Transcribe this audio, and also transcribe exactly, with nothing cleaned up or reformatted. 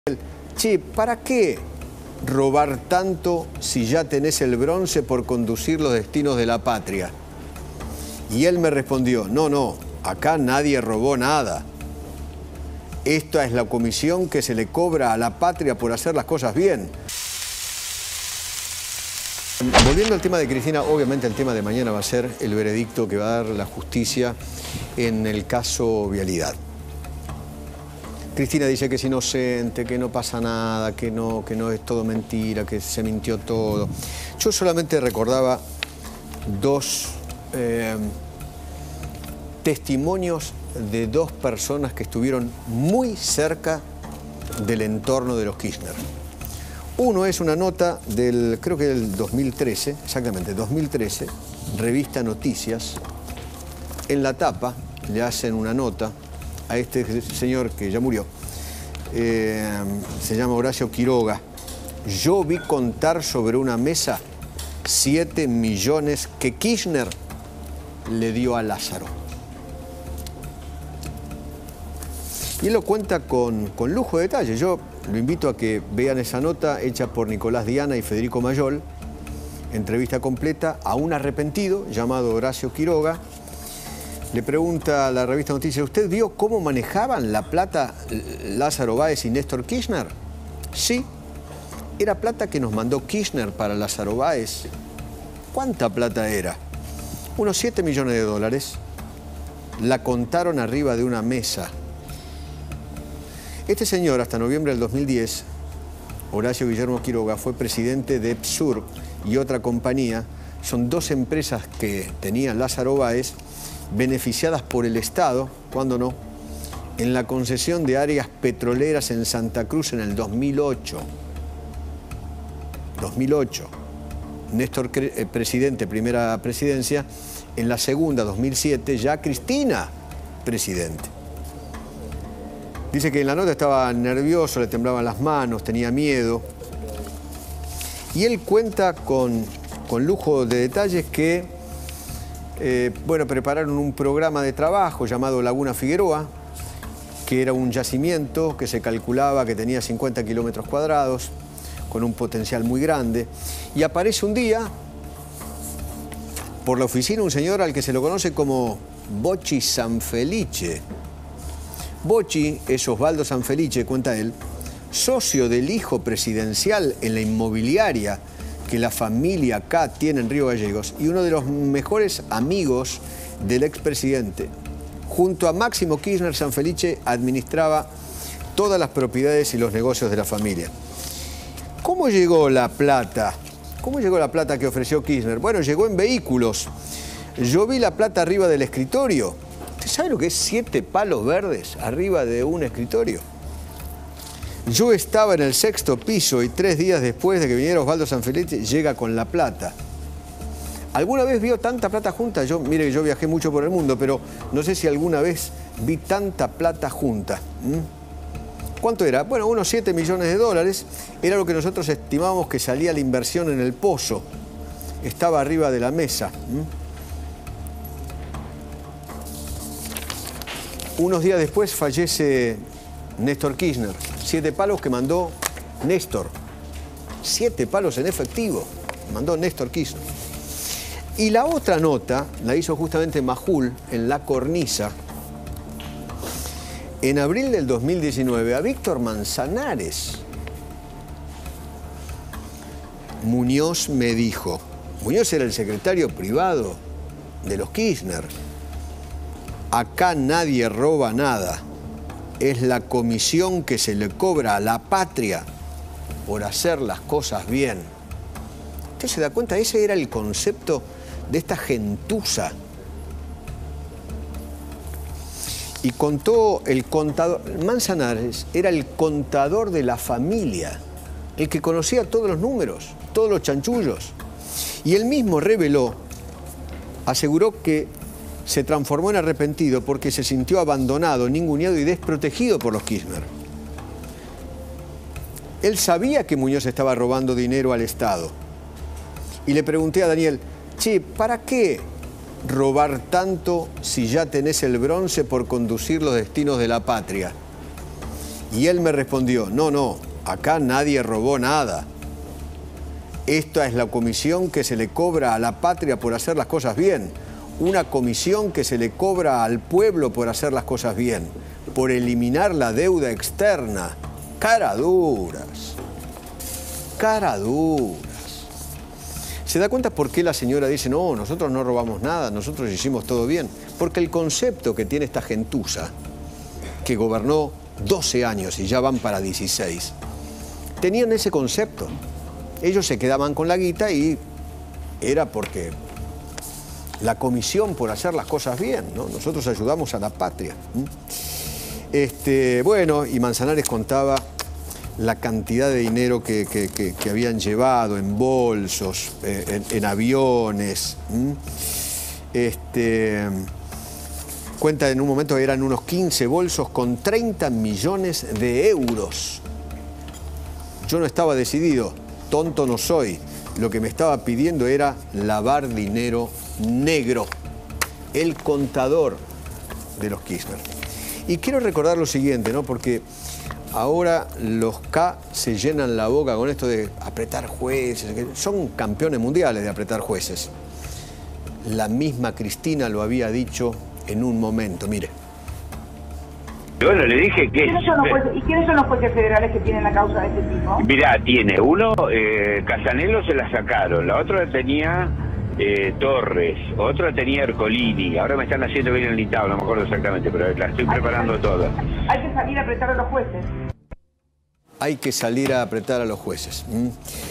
Che, ¿para qué robar tanto si ya tenés el bronce por conducir los destinos de la patria? Y él me respondió, no, no, acá nadie robó nada. Esta es la comisión que se le cobra a la patria por hacer las cosas bien. Volviendo al tema de Cristina, obviamente el tema de mañana va a ser el veredicto que va a dar la justicia en el caso Vialidad. Cristina dice que es inocente, que no pasa nada, que no, que no es todo mentira, que se mintió todo. Yo solamente recordaba dos eh, testimonios de dos personas que estuvieron muy cerca del entorno de los Kirchner. Uno es una nota del, creo que del dos mil trece, exactamente, dos mil trece, revista Noticias. En la tapa le hacen una nota a este señor que ya murió, eh, se llama Horacio Quiroga. Yo vi contar sobre una mesa siete millones que Kirchner le dio a Lázaro. Y él lo cuenta con, con lujo de detalle. Yo lo invito a que vean esa nota hecha por Nicolás Diana y Federico Mayol, entrevista completa a un arrepentido llamado Horacio Quiroga. Le pregunta a la revista Noticias, ¿usted vio cómo manejaban la plata Lázaro Báez y Néstor Kirchner? Sí, era plata que nos mandó Kirchner para Lázaro Báez. ¿Cuánta plata era? Unos siete millones de dólares. La contaron arriba de una mesa. Este señor, hasta noviembre del dos mil diez, Horacio Guillermo Quiroga, fue presidente de EPSUR y otra compañía. Son dos empresas que tenía Lázaro Báez, beneficiadas por el Estado, ¿cuándo no?, en la concesión de áreas petroleras en Santa Cruz en el dos mil ocho. dos mil ocho. Néstor, eh, presidente, primera presidencia. En la segunda, dos mil siete, ya Cristina, presidente. Dice que en la nota estaba nervioso, le temblaban las manos, tenía miedo. Y él cuenta con, con lujo de detalles que Eh, bueno, prepararon un programa de trabajo llamado Laguna Figueroa, que era un yacimiento que se calculaba que tenía cincuenta kilómetros cuadrados, con un potencial muy grande. Y aparece un día, por la oficina, un señor al que se lo conoce como Bocci Sanfelice. Bocci es Osvaldo Sanfelice, cuenta él, socio del hijo presidencial en la inmobiliaria que la familia acá tiene en Río Gallegos y uno de los mejores amigos del expresidente. Junto a Máximo Kirchner, Sanfelice administraba todas las propiedades y los negocios de la familia. ¿Cómo llegó la plata? ¿Cómo llegó la plata que ofreció Kirchner? Bueno, llegó en vehículos. Yo vi la plata arriba del escritorio. ¿Usted sabe lo que es siete palos verdes arriba de un escritorio? Yo estaba en el sexto piso y tres días después de que viniera Osvaldo Sanfelice, llega con la plata. ¿Alguna vez vio tanta plata junta? Yo, mire que yo viajé mucho por el mundo, pero no sé si alguna vez vi tanta plata junta. ¿Mm? ¿Cuánto era? Bueno, unos siete millones de dólares. Era lo que nosotros estimábamos que salía la inversión en el pozo. Estaba arriba de la mesa. ¿Mm? Unos días después fallece Néstor Kirchner. Siete palos que mandó Néstor. Siete palos en efectivo. Mandó Néstor Kirchner. Y la otra nota la hizo justamente Majul en La Cornisa. En abril del dos mil diecinueve a Víctor Manzanares. Muñoz me dijo. Muñoz era el secretario privado de los Kirchner. Acá nadie roba nada. Es la comisión que se le cobra a la patria por hacer las cosas bien. ¿Usted se da cuenta? Ese era el concepto de esta gentuza. Y contó el contador, Manzanares era el contador de la familia, el que conocía todos los números, todos los chanchullos. Y él mismo reveló, aseguró que se transformó en arrepentido porque se sintió abandonado, ninguneado y desprotegido por los Kirchner. Él sabía que Muñoz estaba robando dinero al Estado. Y le pregunté a Daniel, che, ¿para qué robar tanto si ya tenés el bronce por conducir los destinos de la patria? Y él me respondió, no, no, acá nadie robó nada. Esta es la comisión que se le cobra a la patria por hacer las cosas bien. Una comisión que se le cobra al pueblo por hacer las cosas bien, por eliminar la deuda externa. Caraduras, caraduras. ¿Se da cuenta por qué la señora dice, no, nosotros no robamos nada, nosotros hicimos todo bien? Porque el concepto que tiene esta gentuza, que gobernó doce años y ya van para dieciséis, tenían ese concepto. Ellos se quedaban con la guita y era porque la comisión por hacer las cosas bien, ¿no? Nosotros ayudamos a la patria. Este, bueno, y Manzanares contaba la cantidad de dinero que, que, que, que habían llevado en bolsos, eh, en, en aviones. Este, cuenta en un momento que eran unos quince bolsos con treinta millones de euros. Yo no estaba decidido, tonto no soy. Lo que me estaba pidiendo era lavar dinero negro. El contador de los Kirchner. Y quiero recordar lo siguiente, ¿no? Porque ahora los K se llenan la boca con esto de apretar jueces. Son campeones mundiales de apretar jueces. La misma Cristina lo había dicho en un momento, mire. Bueno, le dije que... ¿Quiénes son los jueces, ¿Y quiénes son los jueces federales que tienen la causa de este tipo? Mirá, tiene uno, eh, Casanello se la sacaron, la otra la tenía eh, Torres, otra tenía Ercolini, ahora me están haciendo bien el listado, no me acuerdo exactamente, pero la estoy preparando toda. Hay que salir a apretar a los jueces. Hay que salir a apretar a los jueces. ¿Mm?